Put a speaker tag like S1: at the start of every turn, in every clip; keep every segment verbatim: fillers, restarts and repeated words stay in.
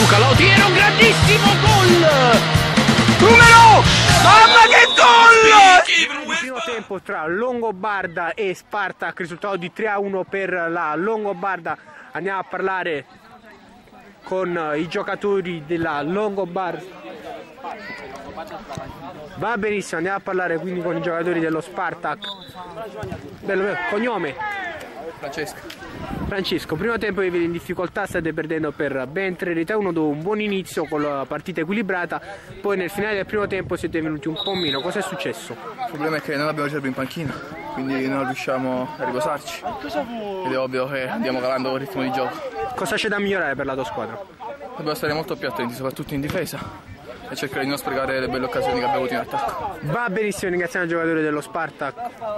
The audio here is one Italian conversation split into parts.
S1: Luca Lautiero, grandissimo gol! Numero! Mamma che gol!
S2: Il primo tempo tra Longobarda e Spartak, risultato di tre a uno per la Longobarda. Andiamo a parlare con i giocatori della Longobarda. Va benissimo, andiamo a parlare quindi con i giocatori dello Spartak. Bello, bello. Cognome?
S3: Francesco.
S2: Francesco, primo tempo vi vede in difficoltà, state perdendo per ben tre reti a uno dopo un buon inizio con la partita equilibrata, poi nel finale del primo tempo siete venuti un po' meno. Cosa è successo?
S3: Il problema è che non abbiamo Cerbi in panchina, quindi non riusciamo a riposarci ed è ovvio che andiamo calando il ritmo di gioco.
S2: Cosa c'è da migliorare per la tua squadra?
S3: Dobbiamo stare molto più attenti, soprattutto in difesa, e cercare di non sprecare le belle occasioni che abbiamo avuto in attacco.
S2: Va benissimo, ringraziamo i giocatori dello Spartak.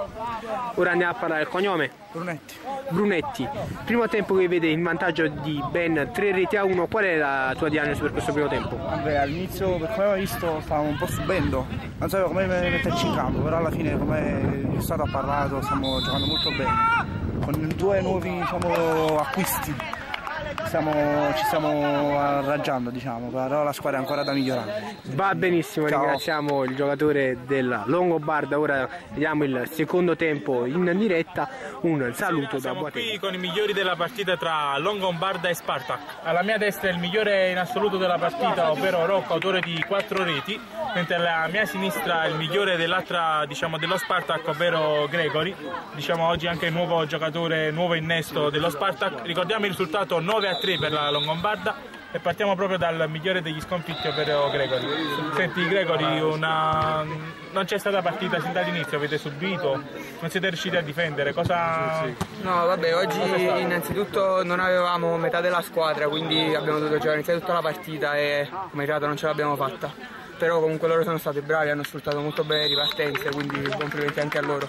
S2: Ora andiamo a parlare del cognome?
S3: Brunetti.
S2: Brunetti. Primo tempo che vede in vantaggio di ben tre reti a uno, qual è la tua diagnosi per questo primo tempo?
S4: Vabbè, all'inizio, per come avevo visto, stavamo un po' subendo, non sapevo come metterci in campo, però alla fine, come il stato ha parlato, stiamo giocando molto bene. Con due nuovi, diciamo, acquisti stiamo, ci stiamo arrangiando, diciamo, però la squadra è ancora da migliorare.
S2: Va benissimo,
S4: Ciao.
S2: Ringraziamo il giocatore della Longobarda. Ora vediamo il secondo tempo in diretta. Un saluto da
S5: Siamo
S2: Boateng.
S5: qui con i migliori della partita tra Longobarda e Spartak. Alla mia destra è il migliore in assoluto della partita, ovvero Rocco, autore di quattro reti, mentre alla mia sinistra è il migliore dell'altra, diciamo, dello Spartak, ovvero Gregori, diciamo oggi anche il nuovo giocatore, nuovo innesto dello Spartak. Ricordiamo il risultato nove a tre per la Longobarda e partiamo proprio dal migliore degli sconfitti, ovvero Gregori. Senti Gregori, una... non c'è stata partita sin dall'inizio, avete subito, non siete riusciti a difendere, cosa...
S6: No, vabbè, oggi innanzitutto non avevamo metà della squadra, quindi abbiamo dovuto giocare iniziare tutta la partita e come creato non ce l'abbiamo fatta. Però comunque loro sono stati bravi, hanno sfruttato molto bene le ripartenze, quindi complimenti anche a loro.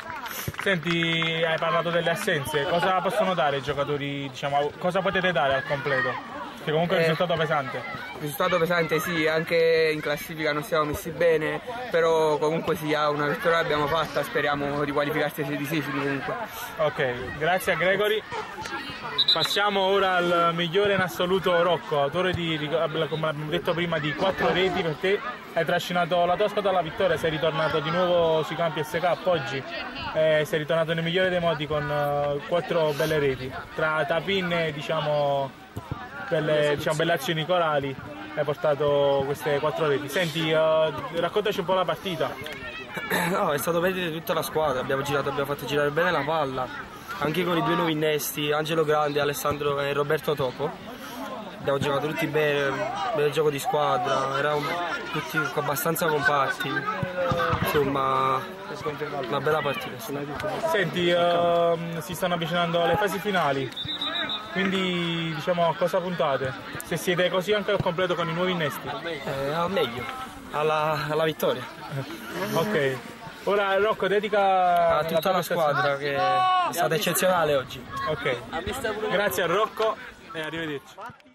S5: Senti, hai parlato delle assenze, cosa possono dare i giocatori, diciamo, cosa potete dare al completo? Che comunque è un
S6: Eh,
S5: risultato pesante.
S6: Risultato pesante sì, anche in classifica non siamo messi bene, però comunque sia una vittoria l'abbiamo fatta, speriamo di qualificarsi ai sedicesimi comunque.
S5: Ok, grazie a Gregori. Passiamo ora al migliore in assoluto Rocco, autore di, come abbiamo detto prima, di quattro reti per te. Hai trascinato la tua squadra alla vittoria, sei ritornato di nuovo sui campi S K oggi, eh, sei ritornato nel migliore dei modi con uh, quattro belle reti. Tra Tapin e diciamo, belle, diciamo, belle azioni corali hai portato queste quattro reti. Senti, uh, raccontaci un po' la partita.
S4: No, è stato bene di tutta la squadra, abbiamo girato, abbiamo fatto girare bene la palla, anche con i due nuovi innesti, Angelo Grande, Alessandro e Roberto Topo. Abbiamo giocato tutti bene, bel gioco di squadra, eravamo tutti abbastanza compatti, insomma una bella partita.
S5: Senti, uh, si stanno avvicinando le fasi finali, quindi diciamo cosa puntate? Se siete così anche al completo con i nuovi innesti?
S4: Eh, al meglio, alla, alla vittoria.
S5: Ok, ora Rocco dedica
S4: A tutta la squadra che è stata eccezionale oggi.
S5: Ok, grazie a Rocco e arrivederci.